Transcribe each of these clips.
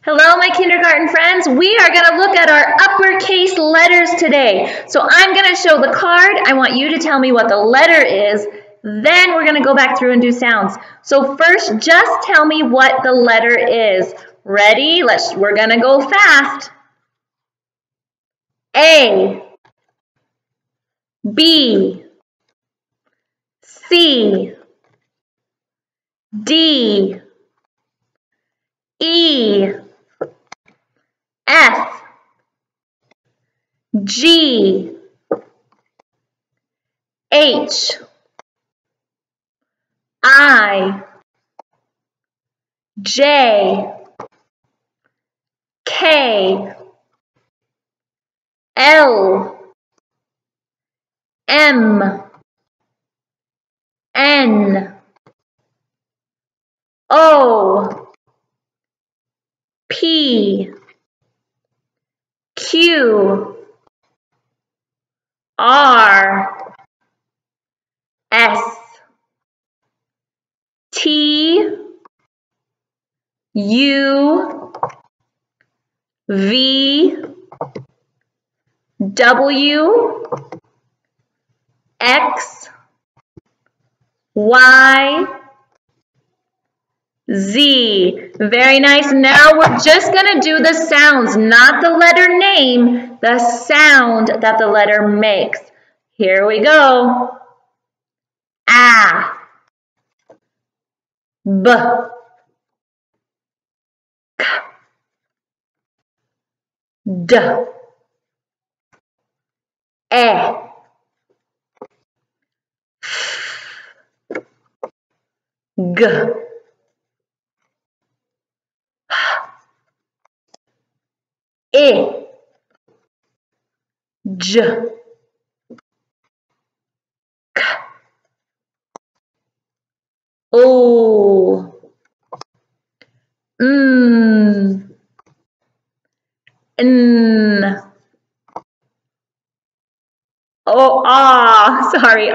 Hello, my kindergarten friends. We are going to look at our uppercase letters today. So I'm going to show the card. I want you to tell me what the letter is. Then we're going to go back through and do sounds. So first, just tell me what the letter is. Ready? We're going to go fast. A, B, C, D, E, F, G, H, I, J, K, L, M, N, O, P, Q, R, S, T, U, V, W, X, Y, Z. Very nice. Now we're just going to do the sounds, not the letter name, the sound that the letter makes. Here we go. A, B, K, D, E, G, I, J, K, O, N, sorry,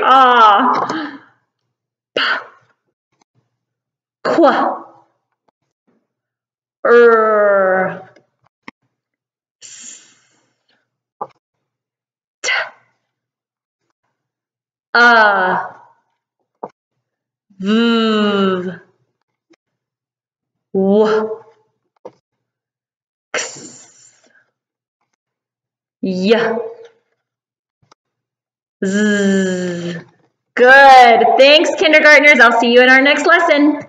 P, Q, R, S, T, V, W, X, Y, Z. Good. Thanks, kindergartners. I'll see you in our next lesson.